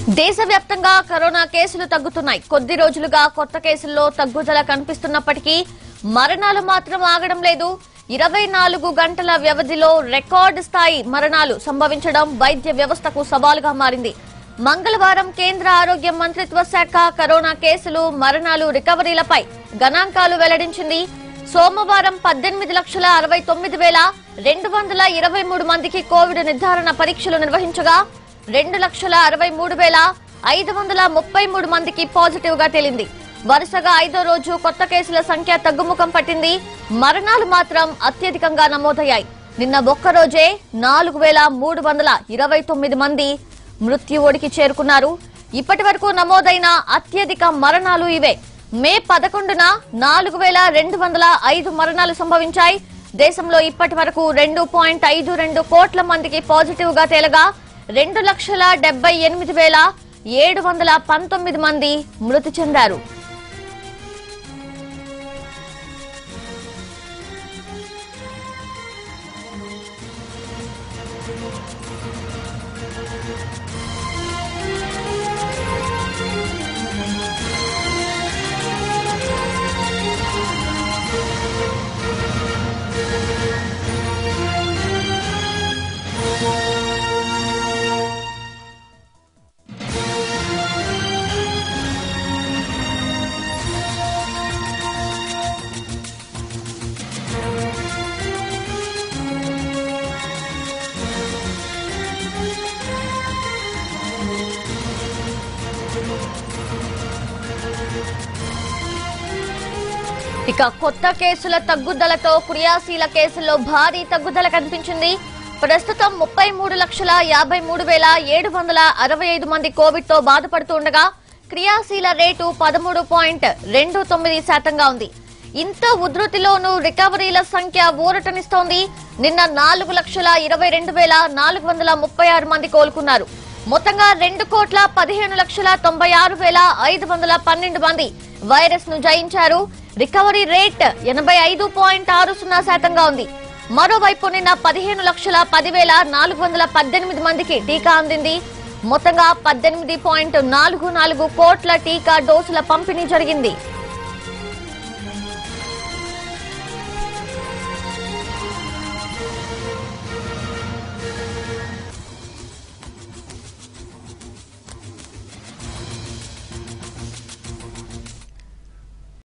దేశవ్యాప్తంగా కరోనా కేసులు తగ్గుతున్నాయి. కొద్ది రోజులుగా కొత్త కేసుల్లో తగ్గుదల కనిపిస్తున్నప్పటికీ మరణాలు మాత్రం ఆగడం లేదు. 24 గంటల వ్యవధిలో రికార్డు స్థాయి మరణాలు సంభవించడం వైద్య వ్యవస్థకు సవాలుగా మారింది. మంగళవారం కేంద్ర ఆరోగ్య మంత్రిత్వ శాఖ కరోనా కేసులు, మరణాలు, రికవరీలపై గణాంకాలు వెల్లడించింది. సోమవారం 18,69,223 మందికి కోవిడ్ నిర్ధారణ పరీక్షలు నిర్వహించగా 2,63,533 మందికి పాజిటివ్ గా తేలింది. వరుసగా 5వ రోజు కొత్త కేసుల సంఖ్య తగ్గుముఖం పట్టింది. మరణాలు మాత్రం అత్యధికంగా నమోదయ్యాయి. నిన్న ఒక్కరోజే 4,329 మంది మృత్యువుడికి చేరుకున్నారు. ఇప్పటి వరకు నమోదైన అత్యధిక మరణాలు ఇవే. మే 11న 4,205 మరణాలు సంభవించాయి. దేశంలో ఇప్పటి వరకు 2.52 కోట్ల మందికి పాజిటివ్ గా తేలగా 2,78,719 మంది మృతి చెందారు. ఇక కొత్త కేసుల తగ్గుదలతో క్రియాశీల కేసుల్లో భారీ తగ్గుదల కనిపించింది. ప్రస్తుతం 33,53,765 మంది కోవిడ్ తో బాధపడుతుండగా క్రియాశీల రేటు 13.29% ఉంది. ఇంత ఉధృతిలోనూ రికవరీల సంఖ్య ఊరటనిస్తోంది. నిన్న 4,22,436 మంది కోలుకున్నారు. మొత్తంగా 2,15,96,512 మంది వైరస్ ను జయించారు. రికవరీ రేట్ 85.60% ఉంది. మరోవైపు నిన్న 15,10,418 మందికి టీకా అందింది. మొత్తంగా 18.44 కోట్ల టీకా డోసుల పంపిణీ జరిగింది.